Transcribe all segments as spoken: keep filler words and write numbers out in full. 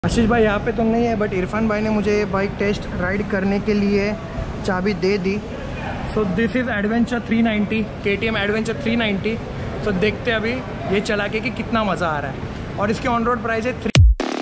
आशीष भाई यहाँ पे तो नहीं है, बट इरफान भाई ने मुझे ये बाइक टेस्ट राइड करने के लिए चाबी दे दी। So this is adventure three ninety, K T M adventure three ninety. So देखते अभी ये चला के कि कितना मज़ा आ रहा है। और इसकी ऑन रोड प्राइस है three.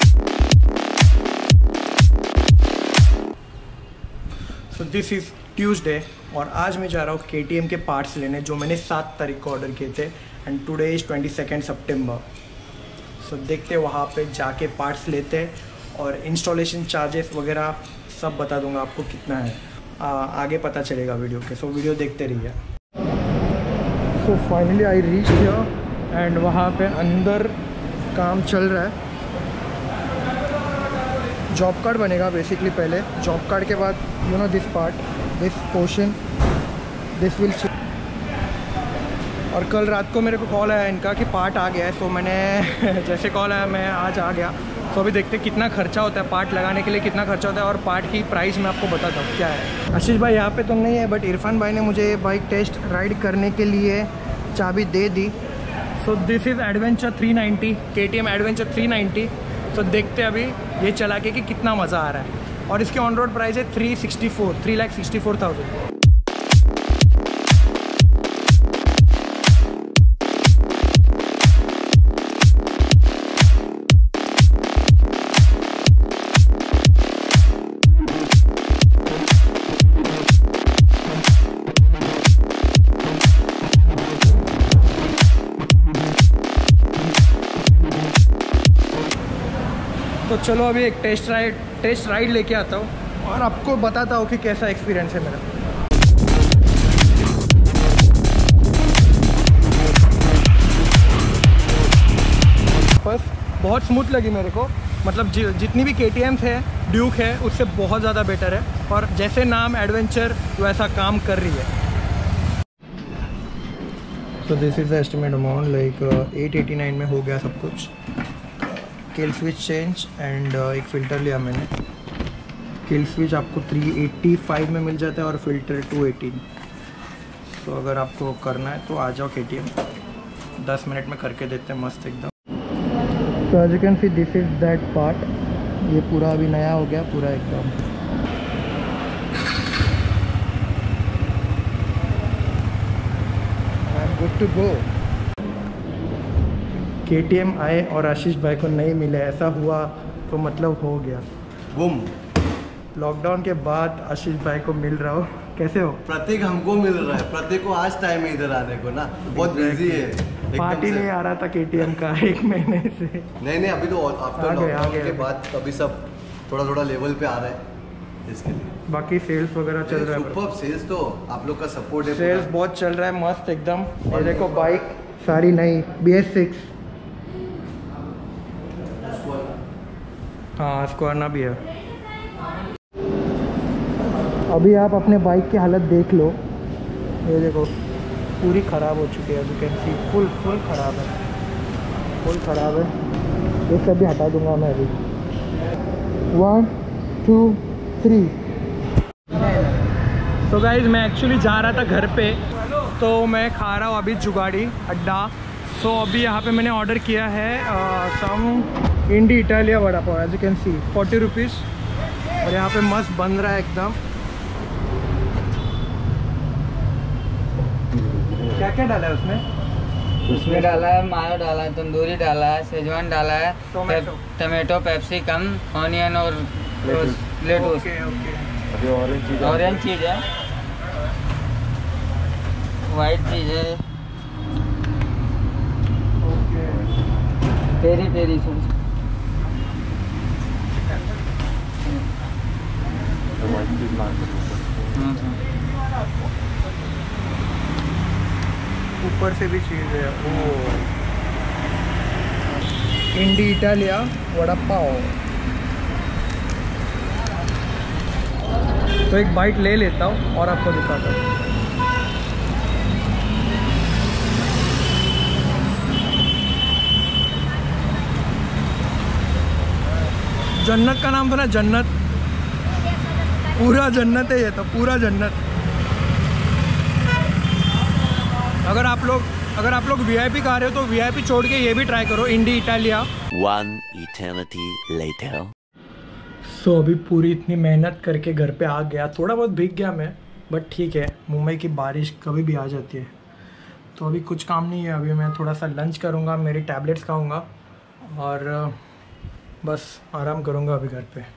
So this is Tuesday और आज मैं जा रहा हूँ के टी एम के पार्ट्स लेने, जो मैंने सात तारीख को ऑर्डर किए थे। And today is twenty second September. So so, देखते वहाँ पे जाके पार्ट्स लेते हैं और इंस्टॉलेशन चार्जेस वगैरह सब बता दूंगा आपको कितना है। आ, आगे पता चलेगा वीडियो के। सो so, वीडियो देखते रहिए। So finally I reach here and वहाँ पे अंदर काम चल रहा है। जॉब कार्ड बनेगा बेसिकली। पहले जॉब कार्ड के बाद you know this part, this portion, this will. और कल रात को मेरे को कॉल आया इनका कि पार्ट आ गया है। तो मैंने जैसे कॉल आया मैं आज आ गया। तो अभी देखते कितना खर्चा होता है पार्ट लगाने के लिए, कितना खर्चा होता है और पार्ट की प्राइस मैं आपको बताता हूँ क्या है। आशीष भाई यहाँ पे तो नहीं है, बट इरफान भाई ने मुझे ये बाइक टेस्ट राइड करने के लिए चाबी दे दी। So this is adventure three ninety, K T M adventure three ninety. So देखते अभी ये चला के कि कितना मज़ा आ रहा है। और इसकी ऑन रोड प्राइस है three sixty four three lakh sixty four thousand. तो चलो अभी एक टेस्ट राइड टेस्ट राइड लेके आता हूँ और आपको बताता हूँ कि कैसा एक्सपीरियंस है मेरा। बस बहुत स्मूथ लगी मेरे को। मतलब जि, जितनी भी के टी एम्स है, ड्यूक है, उससे बहुत ज़्यादा बेटर है। और जैसे नाम एडवेंचर वैसा काम कर रही है। तो this is the estimate amount. Like eight eighty nine में हो गया सब कुछ। किल स्विच चेंज एंड एक फ़िल्टर लिया मैंने। किल स्विच आपको थ्री एटी फाइव में मिल जाता है और फिल्टर टू एटीन। तो अगर आपको करना है तो आ जाओ के टी एम, दस मिनट में करके देते हैं मस्त एकदम। तो as you can see this is that part. ये पूरा अभी नया हो गया पूरा एकदम। I am good to go. K T M आए और आशीष भाई को नहीं मिले, ऐसा हुआ तो मतलब हो गया गुम। लॉकडाउन के बाद आशीष भाई को मिल रहा हो। कैसे हो? प्रतीक हमको मिल रहा है। प्रतीक को आज टाइम है इधर आने को ना, बहुत बिजी है। पार्टी नहीं आ रहा था के टी एम का एक महीने से। नहीं नहीं, अभी तो आफ्टर लॉकडाउन के बाद अभी सब थोड़ा थोड़ा लेवल पे आ रहा है इसके लिए। बाकी सेल्स वगैरह चल रहा है। सुपर सेल्स तो आप लोग का सपोर्ट है। सेल्स बहुत चल रहा है मस्त एकदम। और देखो बाइक सारी नई बी एस सिक्स। हाँ स्क्वाना भी है। अभी आप अपने बाइक की हालत देख लो। ये देखो पूरी ख़राब हो चुकी है। You can see full full ख़राब है, फुल ख़राब है। ये सब भी हटा दूंगा मैं अभी। One two three. तो गाइज मैं एक्चुअली जा रहा था घर पे, तो मैं खा रहा हूँ अभी जुगाड़ी अड्डा। सो so, अभी यहाँ पे मैंने ऑर्डर किया है some Indie Italia vada pav. As you can see forty rupees. और यहाँ पे मस्त बन रहा है एकदम। क्या क्या डाला है उसमें? उसमें डाला है मायो, डाला है तंदूरी, डाला है शेजवान, डाला है टोमेटो, टमाटो, पेप्सिकम, ऑनियन और lettuce. Okay okay. Orange cheese है, वाइट चीज़ है, पेरी पेरी सॉस। ऊपर से भी चीज़ है। Oh Indie Italia vada pav. तो एक बाइट ले लेता हूँ और आपको दिखाता हूँ। जन्नत का नाम तो ना, जन्नत पूरा जन्नत है ये तो, पूरा जन्नत। अगर आप लोग अगर आप लोग वीआईपी खा रहे हो तो वीआईपी छोड़ के ये भी ट्राई करो, Indie Italia. One eternity later. So so, अभी पूरी इतनी मेहनत करके घर पे आ गया, थोड़ा बहुत भीग गया मैं, बट ठीक है, मुंबई की बारिश कभी भी आ जाती है। तो अभी कुछ काम नहीं है, अभी मैं थोड़ा सा लंच करूँगा, मेरी टैबलेट्स खाऊँगा और बस आराम करूँगा अभी घर पे।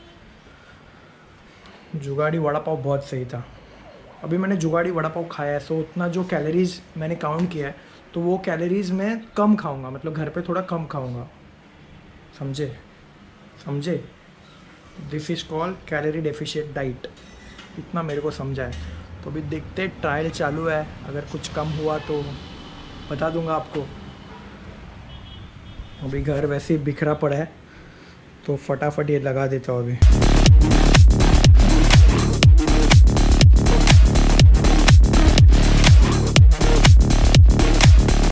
जुगाड़ी वड़ा पाव बहुत सही था। अभी मैंने जुगाड़ी वड़ा पाव खाया है, सो उतना जो कैलोरीज़ मैंने काउंट किया है तो वो कैलोरीज़ मैं कम खाऊंगा, मतलब घर पे थोड़ा कम खाऊंगा, समझे समझे this is called calorie deficient diet, इतना मेरे को समझा है। तो अभी देखते, ट्रायल चालू है, अगर कुछ कम हुआ तो बता दूंगा आपको। अभी घर वैसे ही बिखरा पड़ा है तो फटाफट ये लगा देता हूँ अभी।